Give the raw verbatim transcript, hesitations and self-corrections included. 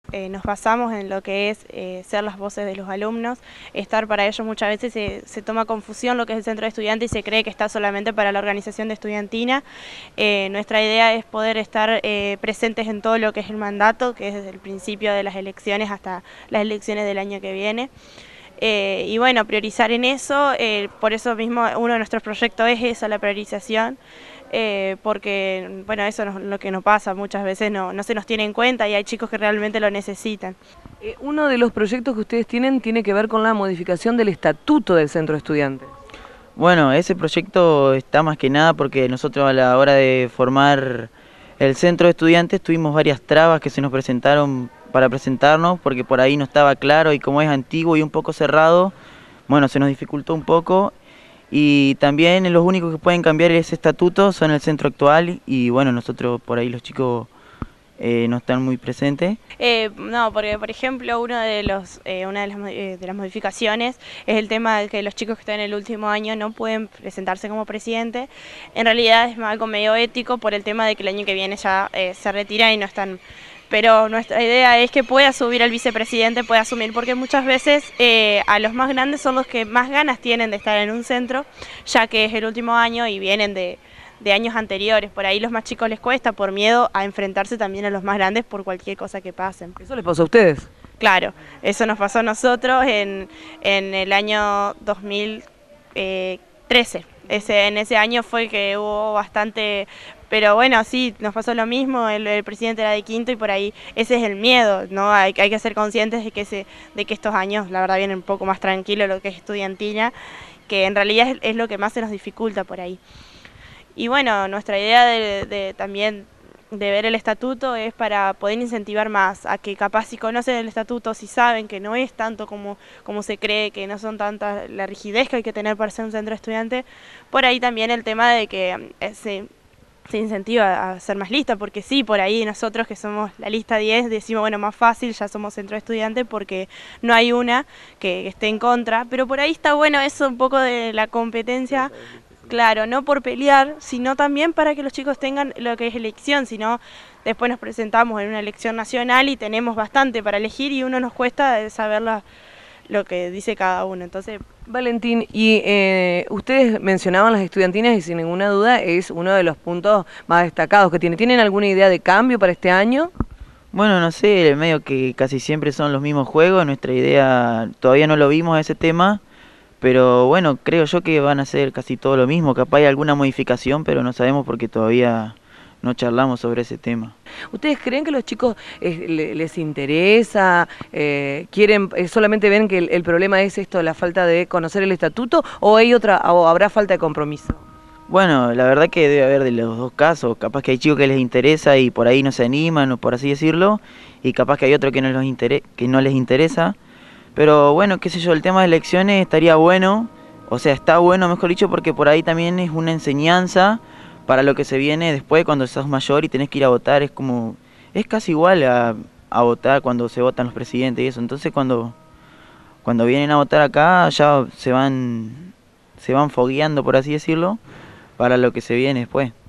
Eh, nos basamos en lo que es eh, ser las voces de los alumnos, estar para ellos muchas veces se, se toma confusión lo que es el centro de estudiantes y se cree que está solamente para la organización de estudiantina. Eh, nuestra idea es poder estar eh, presentes en todo lo que es el mandato, que es desde el principio de las elecciones hasta las elecciones del año que viene. Eh, y bueno, priorizar en eso, eh, por eso mismo uno de nuestros proyectos es esa, la priorización, eh, porque bueno, eso es lo que nos pasa, muchas veces no, no se nos tiene en cuenta y hay chicos que realmente lo necesitan. Eh, uno de los proyectos que ustedes tienen tiene que ver con la modificación del estatuto del centro de estudiantes. Bueno, ese proyecto está más que nada porque nosotros a la hora de formar el centro de estudiantes tuvimos varias trabas que se nos presentaron para presentarnos, porque por ahí no estaba claro y como es antiguo y un poco cerrado, bueno, se nos dificultó un poco. Y también los únicos que pueden cambiar ese estatuto son el centro actual y bueno, nosotros por ahí los chicos eh, no están muy presentes. Eh, no, porque por ejemplo uno de los, eh, una de las, eh, de las modificaciones es el tema de que los chicos que están en el último año no pueden presentarse como presidente. En realidad es algo medio ético por el tema de que el año que viene ya eh, se retira y no están... Pero nuestra idea es que pueda subir el vicepresidente, pueda asumir, porque muchas veces eh, a los más grandes son los que más ganas tienen de estar en un centro, ya que es el último año y vienen de, de años anteriores. Por ahí los más chicos les cuesta por miedo a enfrentarse también a los más grandes por cualquier cosa que pasen. ¿Eso les pasó a ustedes? Claro, eso nos pasó a nosotros en, en el año dos mil trece. Ese, en ese año fue que hubo bastante, pero bueno, sí, nos pasó lo mismo, el, el presidente era de quinto y por ahí ese es el miedo, ¿no? Hay, hay que ser conscientes de que, ese, de que estos años, la verdad, vienen un poco más tranquilos lo que es estudiantina, que en realidad es, es lo que más se nos dificulta por ahí. Y bueno, nuestra idea de, de también de ver el estatuto es para poder incentivar más a que capaz si conocen el estatuto, si saben que no es tanto como, como se cree, que no son tantas la rigidez que hay que tener para ser un centro de estudiante, por ahí también el tema de que eh, se, se incentiva a ser más lista, porque sí, por ahí nosotros que somos la lista diez decimos, bueno, más fácil, ya somos centro de estudiante porque no hay una que, que esté en contra, pero por ahí está bueno eso un poco de la competencia. Claro, no por pelear, sino también para que los chicos tengan lo que es elección, sino después nos presentamos en una elección nacional y tenemos bastante para elegir y uno nos cuesta saber la, lo que dice cada uno. Entonces, Valentín, y eh, ustedes mencionaban las estudiantinas y sin ninguna duda es uno de los puntos más destacados que tiene. ¿Tienen alguna idea de cambio para este año? Bueno, no sé, medio que casi siempre son los mismos juegos, nuestra idea todavía no lo vimos a ese tema. Pero bueno, creo yo que van a ser casi todo lo mismo, capaz hay alguna modificación, pero no sabemos porque todavía no charlamos sobre ese tema. ¿Ustedes creen que los chicos eh, le, les interesa, eh, quieren, eh, solamente ven que el, el problema es esto, la falta de conocer el estatuto, o hay otra, o habrá falta de compromiso? Bueno, la verdad que debe haber de los dos casos, capaz que hay chicos que les interesa y por ahí no se animan, o por así decirlo, y capaz que hay otros que no, los inter- que no les interesa. Pero bueno, qué sé yo, el tema de elecciones estaría bueno, o sea, está bueno, mejor dicho, porque por ahí también es una enseñanza para lo que se viene después cuando sos mayor y tenés que ir a votar, es como, es casi igual a, a votar cuando se votan los presidentes y eso. Entonces cuando, cuando vienen a votar acá ya se van, se van fogueando, por así decirlo, para lo que se viene después.